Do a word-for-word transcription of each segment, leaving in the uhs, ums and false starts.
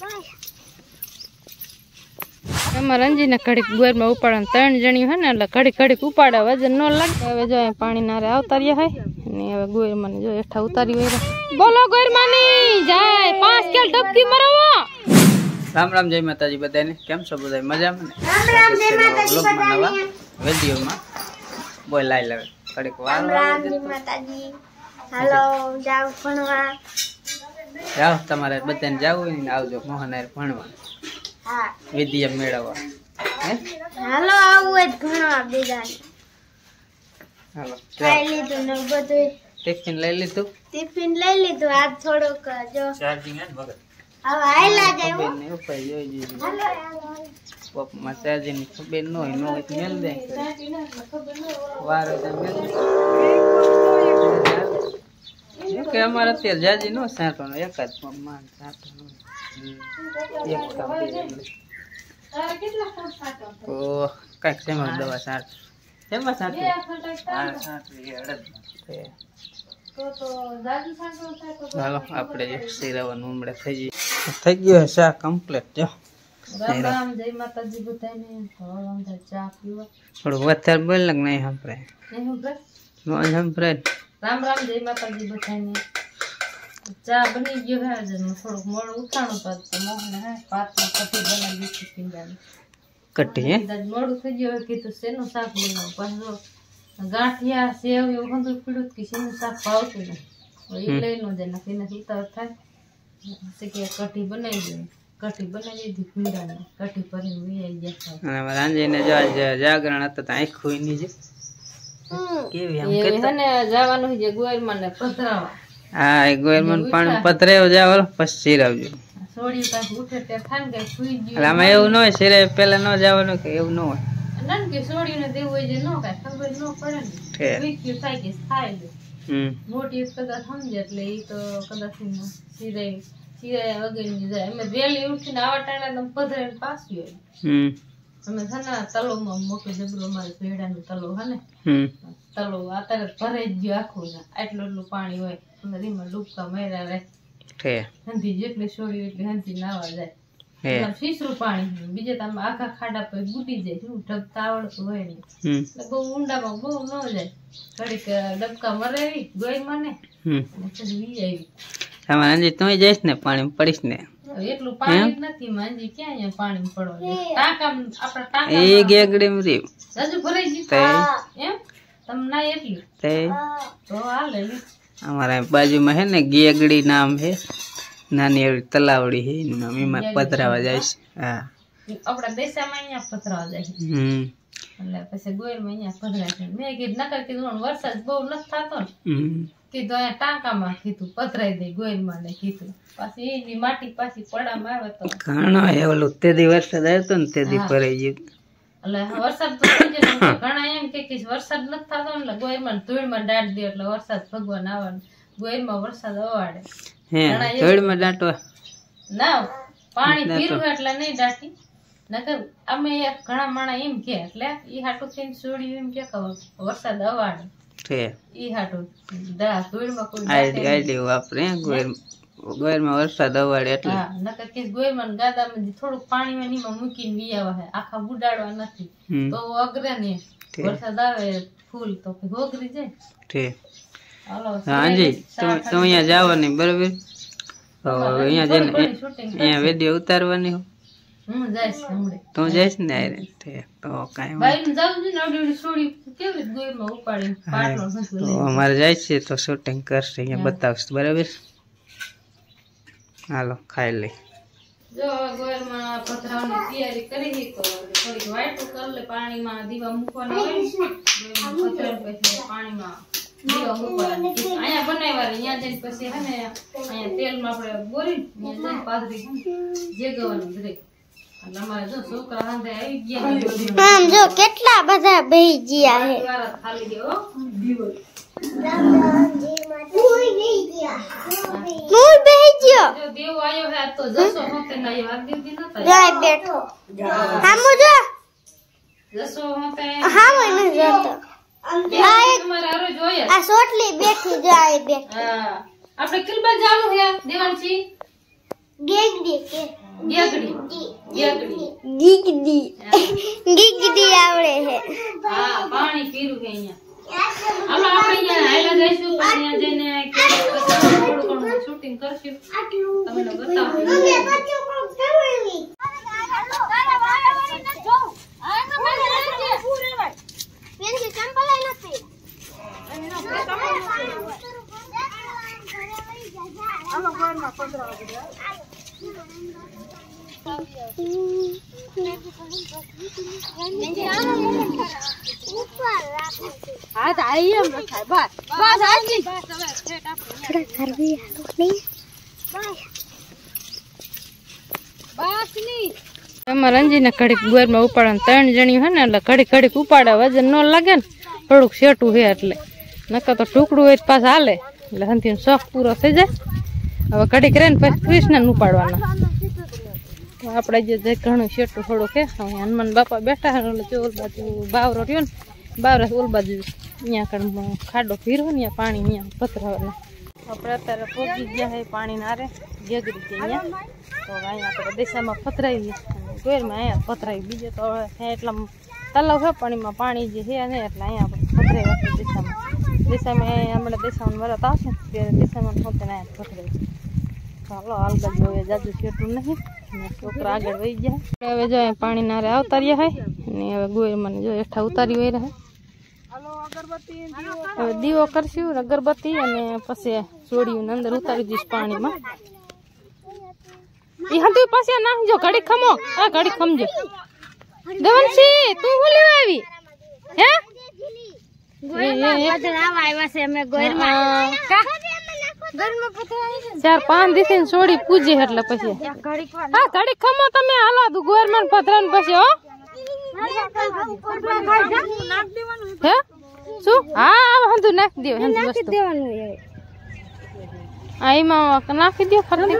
અમારા રંજીને ઘડીક ગોરમાં ઉપાડે ત્રણ જણી હે ને એટલે ઘડીક ઘડીક ઉપાડે વજન ન લાગે હવે જો પાણી નારે આવતા રહ્યા હોય અને હવે ગોરમાં જો હેઠા ઉતારી હોય બોલો ગોરમાની જાય પાંચ કેલ ડબકી મરાવો રામ રામ જય માતાજી બધાને કેમ છો બધા મજામાં ને રામ રામ જય માતાજી બધાને વિડિયોમાં બોલ લાઈ લાવે ઘડીક વાર રામ જય માતાજી હાલો જાવ ભણવા જાવ તમારે બધાને જાવું હોય ને આવજો મોહનાર ભણવા હા વિદ્યા મેળવવા હે હાલો આવું જ ભણવા બેદાને હાલો લઈ લીધું ને બધું ટિફિન લઈ લીધું ટિફિન લઈ લીધું આજ થોડુંક જો ચાર્જિંગ હે ને ભગત હવે આયલા જાય હો ને ઉપર જોઈ જોઈ પપ માં ચાર્જિંગ ખબર ન હોય નો હોય મેલ દે વાર હોય મેલ દે કે અમાર અત્યારે જાજી નો સાટો એક જ માન સાટો એક કામ તારે કેટલા કામ સાટો ઓ કાક સેમાં દવા સાટ સેમાં સાટ આ સાટ અડદ તો તો જાજી સાટો સાટો હાલો આપણે શીરાવાનું ઉમડે થઈ ગઈ થઈ ગયો ચા કમ્પ્લીટ જો રામ રામ જય માતાજી બધાને થોડો ચા પીવા થોડું વધારે બોલ લગ નહીં હંપરે નહીં હંપરે નો હંપરે રામ રામ જય માતાજી બધાને ચા બની ગયો હે આજે થોડુંક મોડું ઉઠાણું તો મોહને હે પાતમાં કઢી બનાવી દીધી પીંડાની કઢી હે મોડું થઈ ગયું કીધું શેનું શાક બનાવું પાછો ગાંઠિયા સેવ એવું બધું પીડું કે શેનું શાક ભાવતું નહીં એ લઈ નો જાય નાખી નથી ઉતાર થાય કે કઢી બનાવી દે કઢી બનાવી દીધી પીંડાની કઢી ભરીને વી ગયા અને રાંજીને જો આજ જાગરણ હતો તો આંખ ખોઈ ની જે કેવી આમ કરતા ને જવાનું છે ગોયરમાં ને પધરાવા હા એ ગોયરમાં પાણી પધરાવ જાવ પછી શીરાવજો સોડી પાછું ઉઠે તે ખાન ગઈ સુઈ ગયું આમાં એવું ન હોય શીરે પહેલા ન જવાનું કે એવું ન હોય નન કે સોડીને દેવું હોય જે ન કાય ખબર ન પડે ને વીક્યુ થાય કે થાય લે હમ મોટી કદાચ સમજે એટલે ઈ તો કદાચ શીરે શીરે વગેરેની જાય અમે વેલી ઉઠીને આવા ટાણા તમ પધરાઈને પાછી હોય હમ અમે થના તલોમાં મોટો જબરો મારે ભેડાનો તલો હે ને હમ તલો આતરે ભરે જ ગયો આખું ને આટલું એટલું પાણી હોય અને રીમાં ડૂબકા માર્યા રહે છે હંધી જેટલી છોડી એટલી હંધી નાવા જાય એટલે શીસરું પાણી બીજે તમે આખા ખાડા પર બુટી જાય શું ઢબતા આવડતું હોય ને એટલે બહુ ઊંડામાં બહુ ન જાય ઘડીક ડબકા મરાવી ગોઈ મને પછી વી આવી તમારે અંજી તું જઈશ ને પાણી પડીશ ને એટલું પાણી નથી માંજી ક્યાં અહીંયા પાણી પડવા ટાંકા આપણા ટાંકા એ ગેગડી મરી હજુ ભરાઈ ગયું એમ તમ ના એટલું તે તો હાલે અમારા બાજુમાં હે ને ગેગડી નામ હે નાની એવી તલાવડી હે નામ એમાં પધરાવા જાય છે હા આપણા દેશામાં અહીંયા પધરાવા જાય છે હમ એટલે પછી ગોયરમાં અહીંયા પધરાય છે મેં કીધું નકર કીધું વરસાદ બહુ નથી થતો ને કીધું અહીંયા ટાંકામાં કીધું પધરાઈ દે ગોયરમાં ને કીધું પાછી એની માટી પાછી પડામાં આવે તો ઘણો એવલું તેદી વરસાદ આવ્યો તો ને તેદી ભરાઈ ગયું એટલે વરસાદ તો થઈ જાય ઘણા એમ કે વરસાદ નથી થતો એટલે ગોયરમાં ધૂળમાં દાટ દે એટલે વરસાદ ભગવાન આવવાનું ગોયરમાં વરસાદ અવાડે હે ધૂળમાં દાટવા ના પાણી પીરું એટલે નહીં દાટી નકર અમે ઘણા માણા એમ કે એટલે ઈ હાટું થઈને છોડ્યું એમ કે વરસાદ અવાડે છે ઈ હાટું દા ધૂળમાં કોઈ આઈડી આઈડી વાપરે ગોયર ગોયરમાં વરસાદ અવાડે એટલે હા નકર કે ગોયરમાં ગાદામાં થોડુંક પાણી નીમાં મૂકીને વી આવા હે આખા બુડાડવા નથી તો અગરે ને વરસાદ આવે ફૂલ તો ગોગરી જાય ઠીક હાજી તો તો અહીંયા જવાની બરાબર તો અહીંયા જઈને અહીંયા વિડિયો ઉતારવાની હો હું જઈશ હમણે તું જઈશ ને આરે ઠીક તો કાઈ ભાઈ જાવ ને ઓડી છોડી કેવી ગોયમાં ઉપાડી પાટલો સંતો તો અમારે જાય છે તો શૂટિંગ કરશે અહીંયા બતાવશ બરાબર હાલો ખાઈ લે જો ગોયરમાં પથરાવની તૈયારી કરી તો થોડીક વાઈટ કરી લે પાણીમાં દીવા મૂકવાના હોય ગોયરમાં પથરાવ પછી પાણીમાં દીવા મૂકવાના અહીંયા બનાવ્યા અહીંયા જઈને પછી હે ને અહીંયા તેલમાં આપણે બોરી અહીંયા જઈને પાથરી જેગવાનું દરેક એટલે અમારે જો છોકરા હાંધે આવી ગયા આમ જો કેટલા બધા બેહી ગયા હે ખાલી ગયો દીવો મૂળ બેહી ગયો જો દેવ આયો હે તો જસો હોતે ના આયો આ દીદી નતા જાય બેઠો હામુ જો જસો હોતે હામુ ન જતો આ એક મારા આરો જોયા આ સોટલી બેઠી જાય બેઠી હા આપણે કિલબા જાનું હે દેવાનસી ગેગડી કે ગેગડી ગેગડી ગીગડી ગીગડી આવડે છે. હા પાણી પીરું છે અહીંયા. હાલો આપણે અહીંયા હાઈલા જઈશું પછી ત્યાં જઈને થોડું ઘણું શૂટિંગ કરશું તમને બતાવું. રંજી ને ઘડીક ગોર માં ઉપાડે ત્રણ જણી હે ને એટલે ઘડીક ઘડીક ઉપાડે વજન ન લાગે ને થોડુંક સેટું છે એટલે નકર તો ટુકડું હોય પાછ હાલે એટલે હંથી શોખ પૂરો થઈ જાય. હવે ઘડીક રહે ને પછી કૃષ્ણ ને ઉપાડવાના. આપણે જે ઘણું સેટું થોડું કે હનુમાન બાપા બેઠા એટલે ઓલ બાજુ બાવરો રહ્યો ને બાવરા ઓલ બાજુ અહીંયા કણ ખાડો ફીરો ને અહીંયા પાણી અહીંયા પથરાવાના. આપણે અત્યારે પહોંચી ગયા છે પાણી નારે ગેગડી છે અહીંયા. તો અહીંયા આપણે દિશામાં પથરાવી ગોરમાં અહીંયા પથરાવી બીજે તો હવે એટલા તલાવ છે પાણીમાં પાણી જે છે ને એટલે અહીંયા આપણે પથરાવી આપણે દિશામાં દિશામાં આપણે દિશામાં વરત આવશે ત્યારે દિશામાં પોતે અહીંયા પથરાવી. ચાલો હાલ બાજુ હવે જાજુ સેટું નહીં છોકરા આગળ વહી ગયા. હવે જો પાણી નારે આવતા રહ્યા હોય અને હવે ગોરમાં જો હેઠા ઉતારી હોય રહે. હવે દીવો કરશું અગરબત્તી અને પછી સોડિયું અંદર ઉતારી દઈશ પાણીમાં. એ હતું પછી નાખજો ઘડી ખમો. હા ઘડી ખમજો. દેવનસી તું હું લેવા આવી હે ચાર પાંચ દિવસ સોડી પૂજે એટલે પછી હા ઘડી ખમો તમે હાલો તું ગોરમાં પથરા ને પછી હો હે શું હા હંધુ નાખી દો હંધુ વસ્તુ આ એમાં નાખી દો ફરતી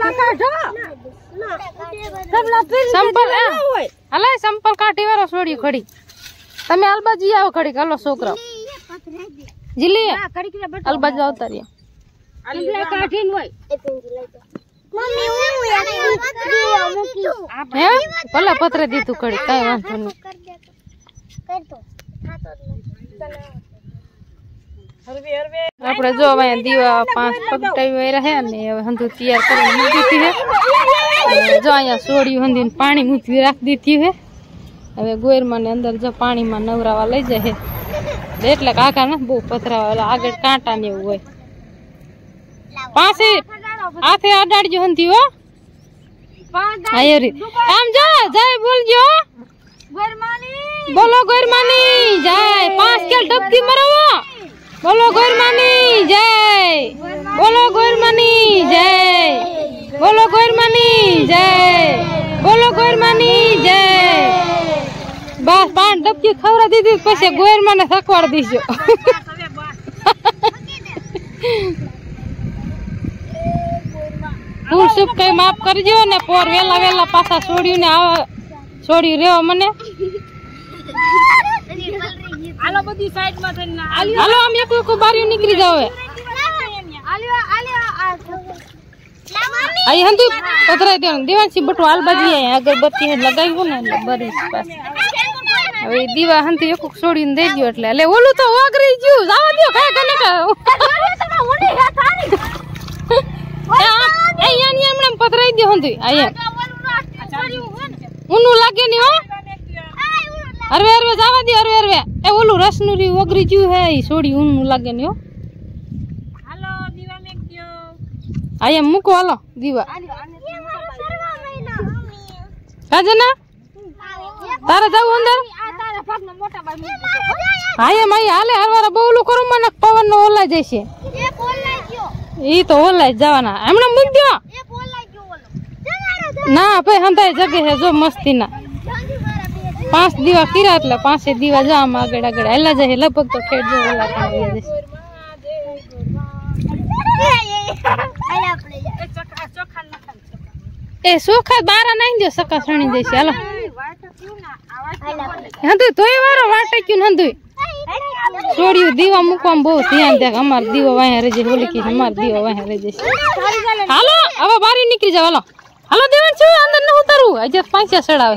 સંપલ હલે સંપલ કાઢી વાળો છોડ્યું ખડી તમે અલબાજી આવો ખડી હાલો છોકરા જીલી અલબાજી આવતા રહ્યા ભલે પતરે દીધું ખડી કઈ વાંધો નહીં. આપડે જો હવે દીવા પાંચ પગટાવી રહે ને હવે હંધુ તૈયાર કરીને મૂકી દીધી છે. જો અહીંયા સોડિયું હંધી પાણી મૂકી રાખી દીધી છે. હવે ગોરમાં ને અંદર જો પાણીમાં નવરાવા લઈ જાય એટલે કાકા ને બહુ પથરાવા આગળ કાંટા ને એવું હોય. પાસે હાથે અડાડજો હંધી હો આમ જો જય બોલજો બોલો ગોરમાની જય પાંચ કેલ ડબકી મરાવો બોલો ગોરમાની જય બોલો ગોરમાની જય બોલો ગોરમાની જય બોલો ગોરમાની જય. બસ પાંચ ડબકી ખવરા દીધી પછી ગોરમાને થકવાડ દીજો. હું શુભ કઈ માફ કરજો ને પોર વેલા વેલા પાછા છોડ્યું ને આવા છોડ્યું રેવા મને. હાલો બધી સાઈડ માં થઈને હાલો આમ એક એક બારી નીકળી જાવ. આઈ હંતુ પતરાઈ દેવાનું દેવાંશી બટુ હાલ બાજી આય અગરબત્તી લગાવ્યું ને એટલે બરી પાસે હવે દીવા હંતી એક છોડીને દઈ દયો એટલે એટલે ઓલું તો ઓગરી ગયું જાવા દયો કઈ કને કા અહીંયા ની હમણાં પતરાઈ દયો હંતી આયા ઉનું લાગે ની હો અરવે અરવે જાવા દે અરવે અરવે એ ઓલું રસનું રી ઓગરી ગયું હે ઈ છોડી ઉનું લાગે ની હો. હાલો દીવા મેક દયો આયા મૂકો હાલો દીવા કાજના તારે જાવ અંદર તારા ભાગનો મોટા બાઈ મૂકો આયા માઈ હાલે હરવારા બોલું કરું મને પવન નો ઓલા જશે એ બોલાઈ ગયો ઈ તો ઓલા જવાના હમણાં મૂક દયો એ બોલાઈ ગયો ઓલો ના ભાઈ હંધાઈ જગે છે જો મસ્તી ના પાંચ દીવા કર્યા એટલે પાંચે દીવા જા આમ આગળ આગળ હેલા જાય લગભગ તો ખેડ જો ઓલા આવી જશે. એ ચોખા બારા નાખી દો સકા સણી જશે હાલો હંધુ તોય વારો વાટક્યું હંધુ છોડ્યું દીવા મૂકવામાં બહુ ધ્યાન દે અમાર દીવો વાહે રહી જશે ઓલી કી અમાર દીવો વાહે રહી જશે. હાલો હવે બારી નીકળી જાવ હાલો હાલો દેવાન છું અંદર ન ઉતાર આજે પાંચા સડાવે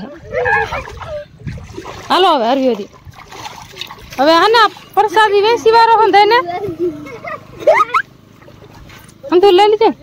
હાલો હવે હરવ્યોથી હવે આના પ્રસાદી વેસી વાળો હોય ને हम तो ले लीजिए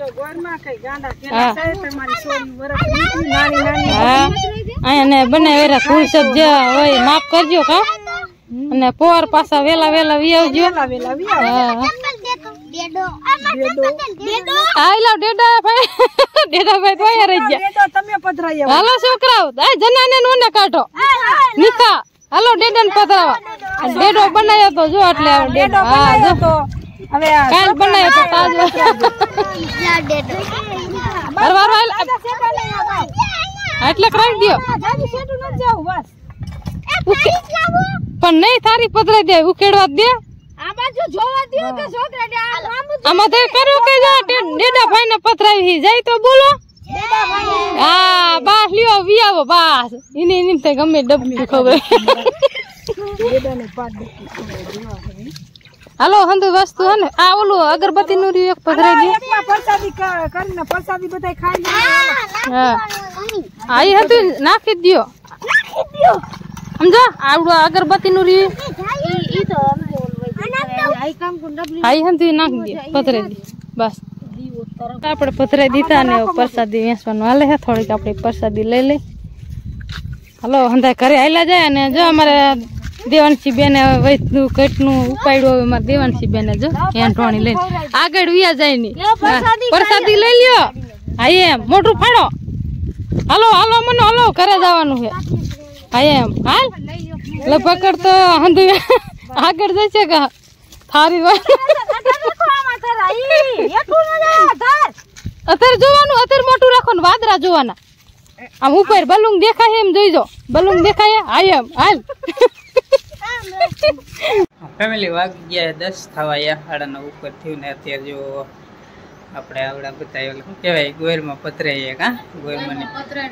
ने बने वेरा फूल सब जे होय माफ करजो का અને પોર પાસા વેલા વેલા વિયાવજો વેલા વેલા વિયાવ ડેડો ડેડો આઈ લો ડેડા ભાઈ ડેડા ભાઈ તો યાર રહી ગયા ડેડો તમે પધરાયા હાલો છોકરાઓ આ જનાને નો ને કાઢો નિકા હાલો ડેડા ને પધરાવા ડેડો બનાવ્યો તો જો એટલે ડેડો બનાવ્યો તો હવે કાલ બનાવ્યો તો તાજો ડેડો વાર વાર એટલે કરાઈ દયો જાજી સેટુ ન જાવ બસ પણ નહીં થારી પધરાઈ દે ઉકેડવા દે આ બાજુ જોવા દયો કે છોકરા આમાં તે કર્યો કે જા ડેડા ભાઈ ને પધરાવી જાય તો બોલો ડેડા ભાઈ હા બાસ લ્યો વિયાવો બાસ ઇને ઇને તે ગમે ડબકી ખબર ડેડા ને પાટ ડબકી ખબર હાલો હંદુ વસ્તુ હે ને આ ઓલું અગરબત્તી નું એક પધરાઈ દે એકમાં પ્રસાદી કરીને પ્રસાદી બધાય ખાઈ લે હા આઈ હતું નાખી દયો નાખી દયો સમજો આવડો અગરબત્તી નું રી ઈ તો આઈ કામ કો ડબલી આઈ હંતુ નાખ દે પધરાઈ દે બસ આપણે પધરાઈ દીધા ને પ્રસાદી વેસવાનું હાલે હે થોડીક આપણે પ્રસાદી લઈ લે હાલો હંદા ઘરે આયલા જાય ને જો અમારે દેવાનસી બેને વૈદનું કટનું ઉપાડ્યું હવે મારે દેવાનસી બેને જો એન ઢોણી લઈને આગળ વિયા જાય ની પ્રસાદી લઈ લ્યો હા એમ મોટું ફાડો હાલો હાલો મને હાલો ઘરે જવાનું છે હા એમ હાલ એટલે પકડ તો હંધુ આગળ જશે કે થારી અત્યારે જોવાનું અત્યારે મોટું રાખો ને વાદરા જોવાના આમ ઉપર બલુંગ દેખાય એમ જોઈજો બલુંગ દેખાય હા એમ હાલ ફેમિલી વાગી ગયા દસ થવા યા સાડા નવ ઉપર થયું ને અત્યારે જો આપણે આવડા બતાવ્યો શું કહેવાય ગોયરમાં પતરાઈએ કા ગોયરમાં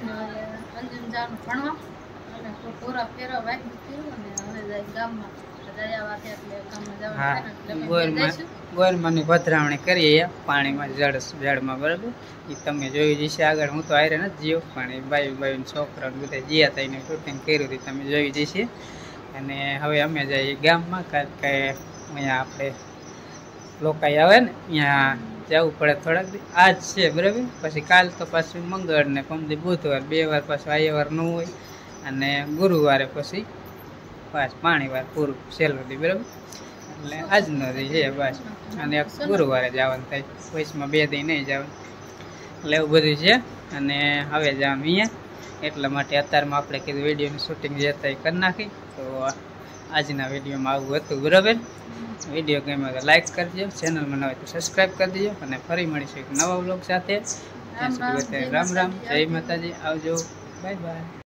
હા ગોયરમાં ની પધરાવણી કરીએ પાણીમાં જળ જળમાં બરાબર એ તમે જોયું જશે આગળ હું તો આયરે નથી જીવ પણ એ બાયું બાયું છોકરા બધા જીયા હતા એને શૂટિંગ કર્યું હતું તમે જોઈ જશે અને હવે અમે જઈએ ગામમાં કારણ કે અહીંયા આપણે લોકાઈ આવે ને ત્યાં જવું પડે થોડાક આજ છે બરાબર પછી કાલ તો પાછું મંગળ ને પમદી બુધવાર બે વાર પાછું આયવાર ન હોય અને ગુરુવારે પછી પાછ પાણી વાર પૂરું સેલવદી બરાબર એટલે આજનો છે બસ અને ગુરુવારે જવાનું થાય વયસમાં બે દી નહીં જવાનું એટલે એવું બધું છે અને હવે જવાનું અહીંયા એટલા માટે અત્યારમાં આપણે કીધું વિડીયોની શૂટિંગ જે હતા એ કરી નાખી તો આજના વિડીયોમાં આવું હતું બરાબર વિડીયો ગમે તો લાઈક કરજો ચેનલમાં ન હોય તો સબસ્ક્રાઈબ કરી દેજો અને ફરી મળીશું એક નવા વ્લોગ સાથે ત્યાં સુધી રામ રામ જય માતાજી આવજો બાય બાય.